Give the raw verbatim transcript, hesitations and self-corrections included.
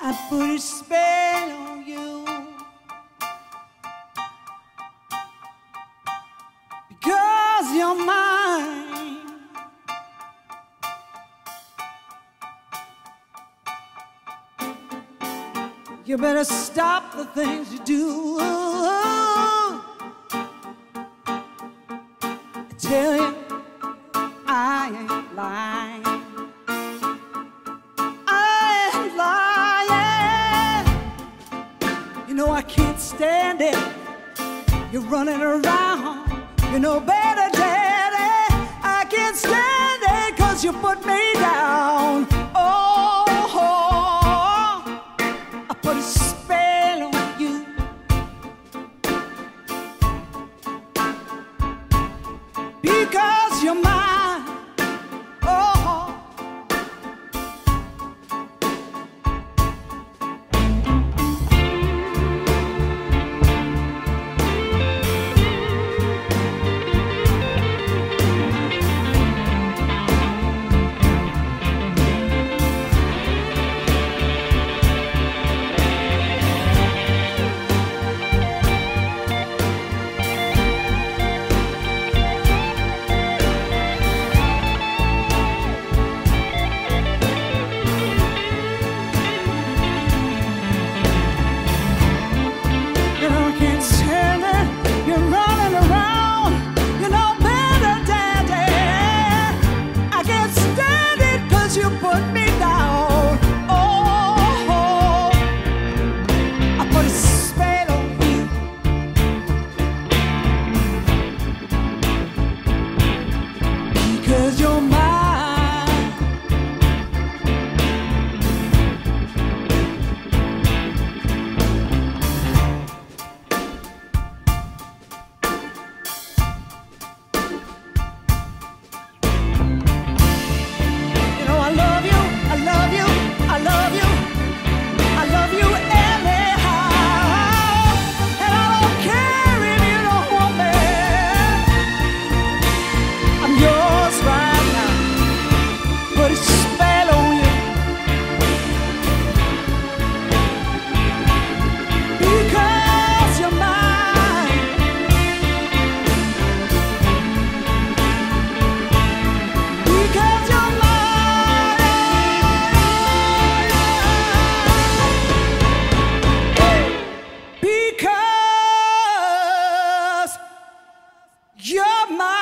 I put a spell on you because you're mine. You better stop the things you do. I tell you, I ain't lying. You know I can't stand it. You're running around. You know better, Daddy. I can't stand it 'cause you put me down. Oh, I put a spell on you because you're mine. Oh. You're my